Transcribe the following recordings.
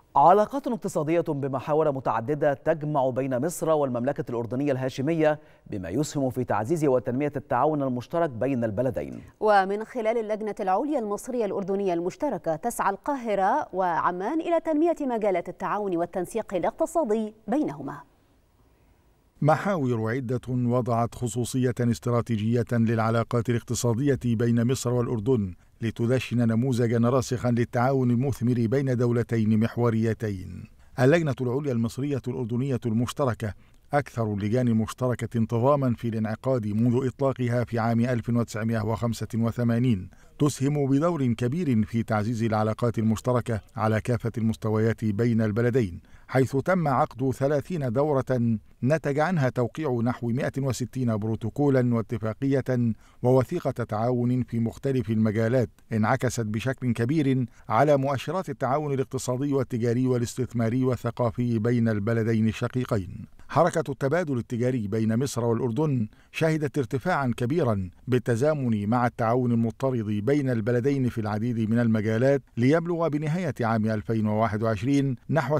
علاقات اقتصادية بمحاور متعددة تجمع بين مصر والمملكة الأردنية الهاشمية، بما يسهم في تعزيز وتنمية التعاون المشترك بين البلدين. ومن خلال اللجنة العليا المصرية الأردنية المشتركة، تسعى القاهرة وعمان إلى تنمية مجالات التعاون والتنسيق الاقتصادي بينهما. محاور عدة وضعت خصوصية استراتيجية للعلاقات الاقتصادية بين مصر والأردن لتدشن نموذجا راسخا للتعاون المثمر بين دولتين محوريتين. اللجنة العليا المصرية الأردنية المشتركة أكثر اللجان المشتركة انتظاما في الانعقاد منذ إطلاقها في عام 1985، تسهم بدور كبير في تعزيز العلاقات المشتركة على كافة المستويات بين البلدين، حيث تم عقد 30 دورة نتج عنها توقيع نحو 160 بروتوكولا واتفاقية ووثيقة تعاون في مختلف المجالات، انعكست بشكل كبير على مؤشرات التعاون الاقتصادي والتجاري والاستثماري والثقافي بين البلدين الشقيقين. حركة التبادل التجاري بين مصر والأردن شهدت ارتفاعا كبيرا بالتزامن مع التعاون المضطرد بين البلدين في العديد من المجالات، ليبلغ بنهاية عام 2021 نحو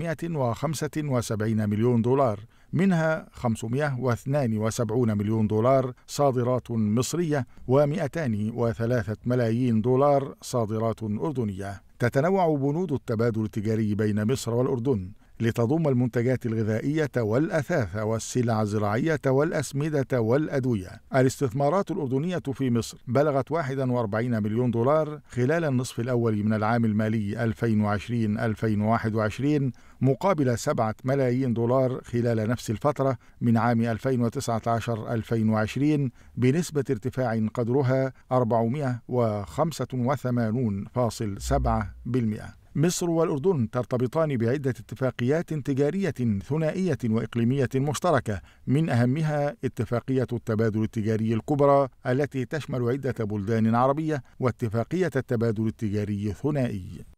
775 مليون دولار، منها 572 مليون دولار صادرات مصرية و203 ملايين دولار صادرات أردنية. تتنوع بنود التبادل التجاري بين مصر والأردن لتضم المنتجات الغذائية والأثاث والسلع الزراعية والأسمدة والأدوية. الاستثمارات الأردنية في مصر بلغت 41 مليون دولار خلال النصف الأول من العام المالي 2020-2021، مقابل 7 ملايين دولار خلال نفس الفترة من عام 2019-2020، بنسبة ارتفاع قدرها 485.7%. مصر والأردن ترتبطان بعدة اتفاقيات تجارية ثنائية وإقليمية مشتركة، من أهمها اتفاقية التبادل التجاري الكبرى التي تشمل عدة بلدان عربية، واتفاقية التبادل التجاري الثنائي.